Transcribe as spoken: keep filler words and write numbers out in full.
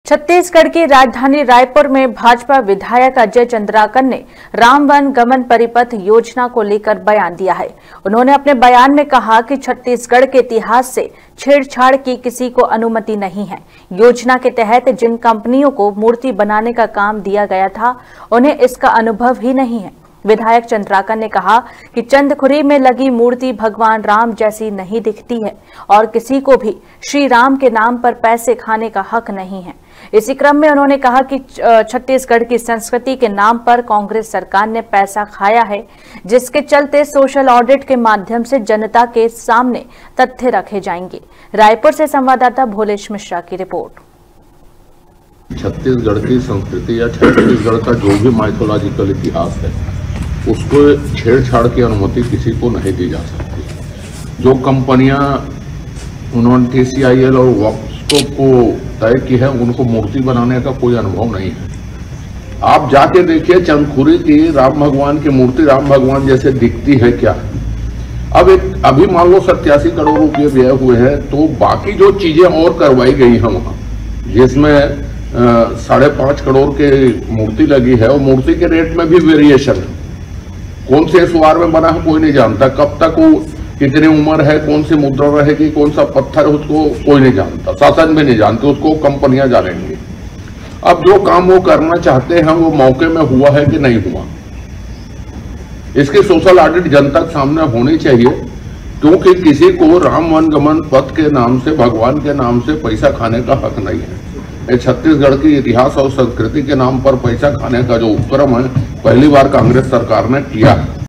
छत्तीसगढ़ की राजधानी रायपुर में भाजपा विधायक अजय चंद्राकर ने राम वन गमन परिपथ योजना को लेकर बयान दिया है। उन्होंने अपने बयान में कहा कि छत्तीसगढ़ के इतिहास से छेड़छाड़ की किसी को अनुमति नहीं है। योजना के तहत जिन कंपनियों को मूर्ति बनाने का काम दिया गया था, उन्हें इसका अनुभव ही नहीं है। विधायक चंद्राकर ने कहा कि चंदखुरी में लगी मूर्ति भगवान राम जैसी नहीं दिखती है और किसी को भी श्री राम के नाम पर पैसे खाने का हक नहीं है। इसी क्रम में उन्होंने कहा कि छत्तीसगढ़ की संस्कृति के नाम पर कांग्रेस सरकार ने पैसा खाया है, जिसके चलते सोशल ऑडिट के माध्यम से जनता के सामने तथ्य रखे जाएंगे। रायपुर से संवाददाता भोलेश मिश्रा की रिपोर्ट। छत्तीसगढ़ की संस्कृति या छत्तीसगढ़ का जो भी माइथोलॉजिकल इतिहास है, उसको छेड़छाड़ की अनुमति किसी को नहीं दी जा सकती। जो कंपनियां उन्होंने टी सी आई एल और वक्फ को तय की है, उनको मूर्ति बनाने का कोई अनुभव नहीं है। आप जाके देखिए चंदखुरी की राम भगवान की मूर्ति राम भगवान जैसे दिखती है क्या? अब एक अभी मान लो सत्तासी करोड़ रुपये व्यय हुए हैं, तो बाकी जो चीजें और करवाई गई हैं वहां, जिसमें साढ़े पांच करोड़ के मूर्ति लगी है, और मूर्ति के रेट में भी वेरिएशन है। कौन से सुवार में बना है कोई नहीं जानता, कब तक वो कितनी उम्र है, कौन सी मुद्रा रहेगी, कौन सा पत्थर है, उसको कोई नहीं जानता, शासन भी नहीं जानते, उसको कंपनियां जानेंगी। अब जो काम वो करना चाहते हैं वो मौके में हुआ है कि नहीं हुआ, इसकी सोशल ऑडिट जनता के सामने होनी चाहिए, क्योंकि किसी को राम वन गमन पथ के नाम से, भगवान के नाम से पैसा खाने का हक नहीं है। छत्तीसगढ़ की इतिहास और संस्कृति के नाम पर पैसा खाने का जो उपक्रम है, पहली बार कांग्रेस सरकार ने किया है।